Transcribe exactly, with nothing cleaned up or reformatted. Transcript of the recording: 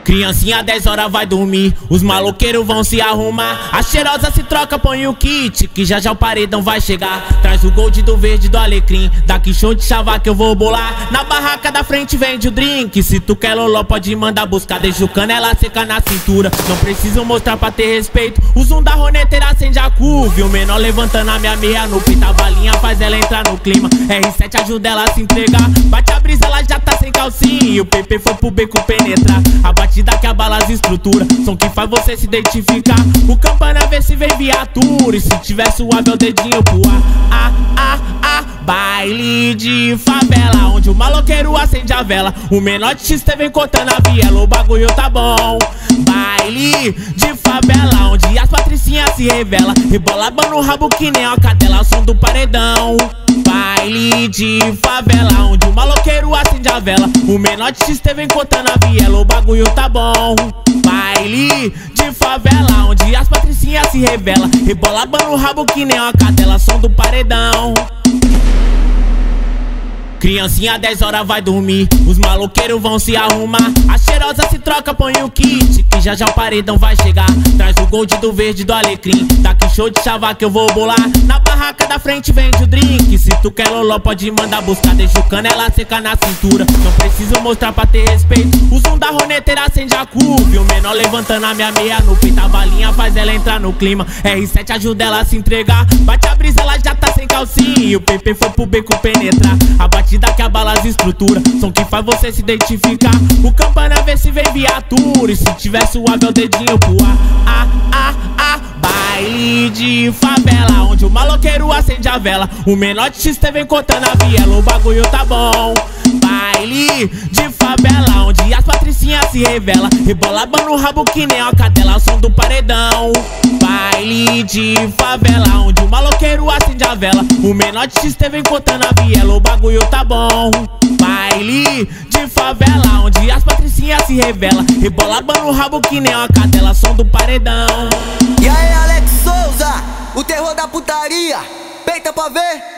Criancinha dez horas vai dormir, os maloqueiros vão se arrumar. A cheirosa se troca, põe o kit, que já já o paredão vai chegar. Traz o gold do verde do alecrim, daqui show de chavar que eu vou bolar. Na barraca da frente vende o drink, se tu quer loló pode mandar buscar. Deixa o canela seca na cintura, não preciso mostrar pra ter respeito. O zoom da roneteira acende a curva, e o menor levantando a minha meia no peito. A balinha faz ela entrar no clima, R sete ajuda ela a se entregar. Bate a brisa, ela já tá sem calcinha, e o P P foi pro beco penetrar. A batida que abala as estruturas, som que faz você se identificar. O campana vê se vem viatura, e se tiver suave é o dedinho pro ar. Ah, ah, ah, baile de favela, onde o maloqueiro acende a vela. O menor de X T vem cortando a viela, o bagulho tá bom. Baile de favela, onde as patricinhas se revela. Rebola no rabo que nem a cadela, som do paredão. Baile de favela, onde o maloqueiro acende a vela. O menor de X T vem cortando a viela, o bagulho tá bom. Baile de favela, onde as patricinhas se revela. Rebola no rabo que nem uma cadela, som do paredão. Criancinha dez horas vai dormir, os maloqueiros vão se arrumar. A cheirosa se troca, põe o kit, que já já o paredão vai chegar. Traz o gold do verde do alecrim, daqui show de chavar que eu vou bolar. Na barraca da frente vende o drink, se tu quer loló pode mandar buscar. Deixa o canela seca na cintura, não preciso mostrar pra ter respeito. O zoom da roneteira acende a curva, e o menor levantando a minha meia no peito. A balinha faz ela entrar no clima, R sete ajuda ela a se entregar. Bate a brisa, ela já tá sem calcinha, e o P P foi pro beco penetrar. A batida que abala as estruturas, som que faz você se identificar. O campana vê se vem viatura, e se tiver suave é o dedinho pro ar. Ah, ah, ah, baile de favela, onde o maloqueiro acende a vela. O menor de X T vem cortando a viela, o bagulho tá bom. Baile de favela, onde as patricinhas se revela. Rebola no rabo que nem a cadela, som do paredão. Baile de favela, onde o maloqueiro acende a vela. O menor de X T vem cortando a viela, o bagulho tá bom. Baile de favela, onde as patricinhas se revela. Rebola no rabo que nem uma cadela, som do paredão. E aí, Alex Souza, o terror da putaria, peita pra ver.